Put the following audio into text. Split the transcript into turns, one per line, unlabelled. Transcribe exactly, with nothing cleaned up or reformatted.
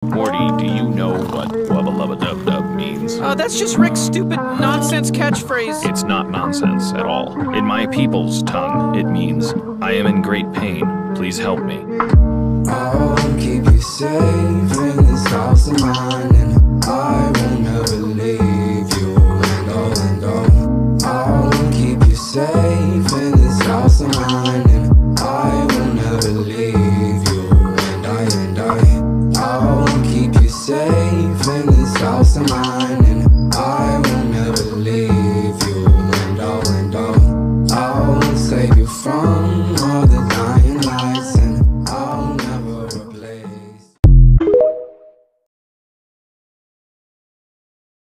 Morty, do you know what wubba lubba dub dub means?
Uh, that's just Rick's stupid nonsense catchphrase.
It's not nonsense at all. In my people's tongue, it means, I am in great pain. Please help me.
I'll keep you safe in this house of mine.